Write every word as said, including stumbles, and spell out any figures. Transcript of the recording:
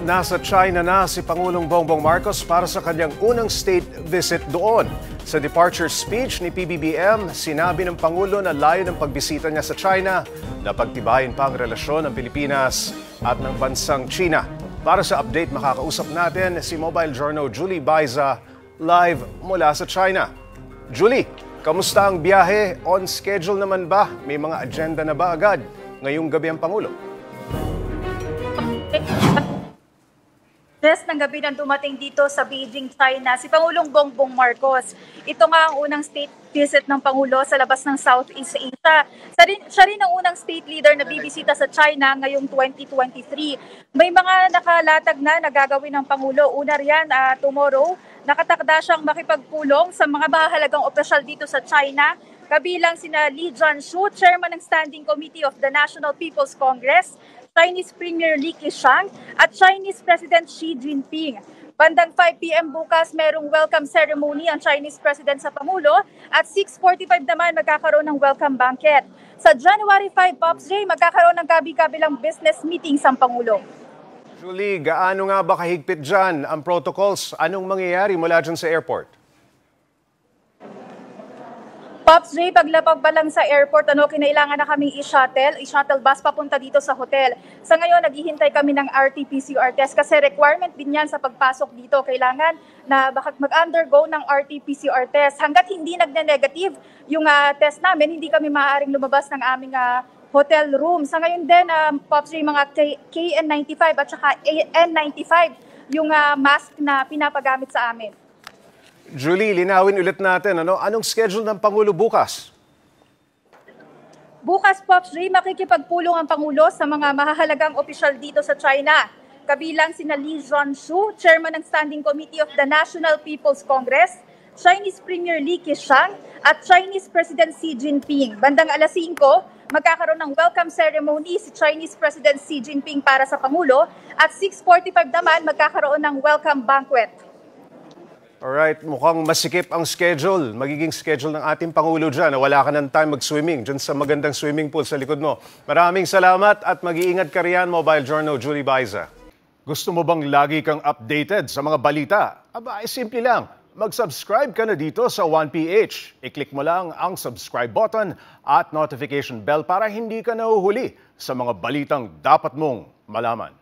Nasa China na si Pangulong Bongbong Marcos para sa kanyang unang state visit doon. Sa departure speech ni P B B M, sinabi ng Pangulo na layo ng pagbisita niya sa China na pagtibayin pa ang relasyon ng Pilipinas at ng bansang China. Para sa update, makakausap natin si Mobile Journal Julie Baiza live mula sa China. Julie, kamusta ang biyahe? On schedule naman ba? May mga agenda na ba agad ngayong gabi ang Pangulo? Yes, ng gabi nang dumating dito sa Beijing, China, si Pangulong Bongbong Marcos. Ito nga ang unang state visit ng Pangulo sa labas ng Southeast Asia. Siya rin, siya rin ang unang state leader na bibisita sa China ngayong twenty twenty-three. May mga nakalatag na nagagawin ng Pangulo. Una riyan, uh, tomorrow, nakatakda siyang makipagpulong sa mga mahalagang opisyal dito sa China. Kabilang sina Li Jianshu, chairman ng Standing Committee of the National People's Congress, Chinese Premier Li Keqiang at Chinese President Xi Jinping. Bandang five p m bukas, merong welcome ceremony ang Chinese President sa Pangulo at six forty-five naman magkakaroon ng welcome banquet. Sa January five, Pops J, magkakaroon ng gabi-gabilang business meetings ang Pangulo. Julie, gaano nga ba kahigpit dyan ang protocols? Anong mangyayari mula dyan sa airport? Pops J, paglapag pa lang sa airport, ano, kinailangan na kaming i-shuttle, i-shuttle bus papunta dito sa hotel. Sa ngayon, naghihintay kami ng R T P C R test kasi requirement din yan sa pagpasok dito. Kailangan na baka mag-undergo ng R T P C R test. Hanggat hindi nagne-negative yung uh, test namin, hindi kami maaaring lumabas ng aming uh, hotel room. Sa ngayon din, uh, Pops J, mga K N ninety-five at saka N ninety-five yung uh, mask na pinapagamit sa amin. Julie, linawin ulit natin, ano, anong schedule ng Pangulo bukas? Bukas, Pops J, makikipagpulong ang Pangulo sa mga mahahalagang opisyal dito sa China. Kabilang sina Li Jianshu, chairman ng Standing Committee of the National People's Congress, Chinese Premier Li Keqiang at Chinese President Xi Jinping. Bandang alas singko, magkakaroon ng welcome ceremony si Chinese President Xi Jinping para sa Pangulo at six forty-five naman magkakaroon ng welcome banquet. Alright, mukhang masikip ang schedule. Magiging schedule ng ating Pangulo dyan. Wala ka ng time mag-swimming dyan sa magandang swimming pool sa likod mo. Maraming salamat at mag-iingat ka riyan, Mobile Journal Julie Baiza. Gusto mo bang lagi kang updated sa mga balita? Aba, ay simple lang. Mag-subscribe ka na dito sa one P H. I-click mo lang ang subscribe button at notification bell para hindi ka nahuhuli sa mga balitang dapat mong malaman.